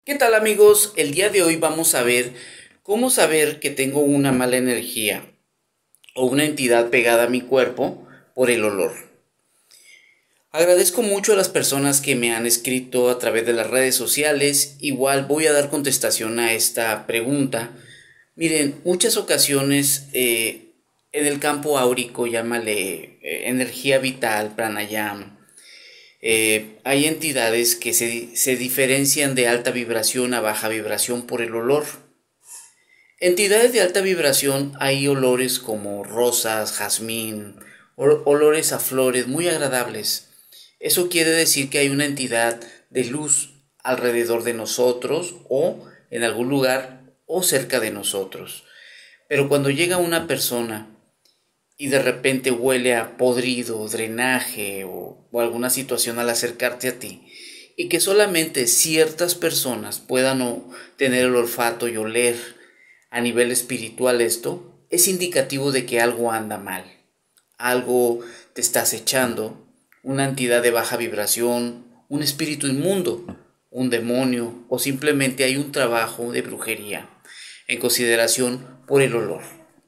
¿Qué tal amigos? El día de hoy vamos a ver cómo saber que tengo una mala energía o una entidad pegada a mi cuerpo por el olor. Agradezco mucho a las personas que me han escrito a través de las redes sociales. Igual voy a dar contestación a esta pregunta. Miren, muchas ocasiones en el campo áurico, llámale energía vital, pranayama. Hay entidades que se diferencian de alta vibración a baja vibración por el olor. Entidades de alta vibración hay olores como rosas, jazmín, olores a flores muy agradables. Eso quiere decir que hay una entidad de luz alrededor de nosotros o en algún lugar o cerca de nosotros. Pero cuando llega una persona y de repente huele a podrido, drenaje o alguna situación al acercarte a ti, y que solamente ciertas personas puedan tener el olfato y oler a nivel espiritual esto, es indicativo de que algo anda mal, algo te está acechando, una entidad de baja vibración, un espíritu inmundo, un demonio o simplemente hay un trabajo de brujería en consideración por el olor.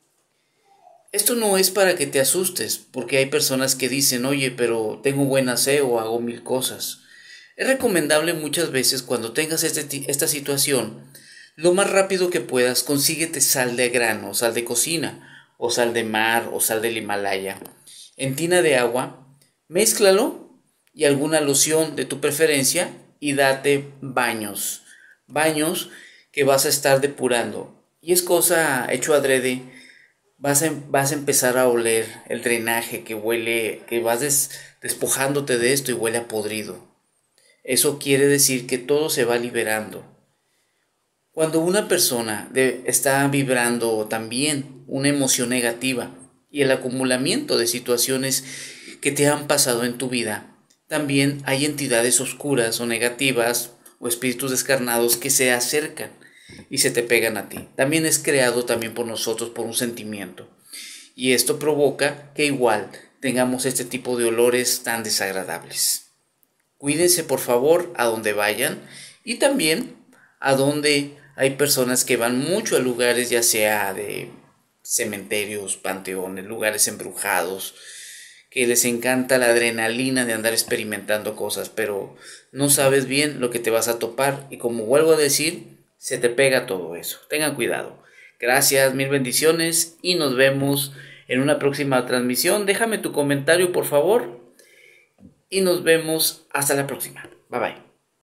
Esto no es para que te asustes, porque hay personas que dicen, oye, pero tengo buen aseo, hago mil cosas. Es recomendable muchas veces cuando tengas esta situación, lo más rápido que puedas, consíguete sal de grano, sal de cocina, o sal de mar, o sal del Himalaya. En tina de agua, mézclalo y alguna loción de tu preferencia y date baños. Baños que vas a estar depurando. Y es cosa hecho adrede. Vas a empezar a oler el drenaje que huele, que despojándote de esto y huele a podrido. Eso quiere decir que todo se va liberando. Cuando una persona está vibrando también una emoción negativa y el acumulamiento de situaciones que te han pasado en tu vida, también hay entidades oscuras o negativas o espíritus descarnados que se acercan y se te pegan a ti. También es creado también por nosotros por un sentimiento. Y esto provoca que igual tengamos este tipo de olores tan desagradables. Cuídense por favor a donde vayan y también a donde hay personas que van mucho a lugares ya sea de cementerios, panteones, lugares embrujados, que les encanta la adrenalina de andar experimentando cosas, pero no sabes bien lo que te vas a topar y como vuelvo a decir, se te pega todo eso. Tengan cuidado. Gracias, mil bendiciones y nos vemos en una próxima transmisión. Déjame tu comentario por favor y nos vemos hasta la próxima. Bye bye.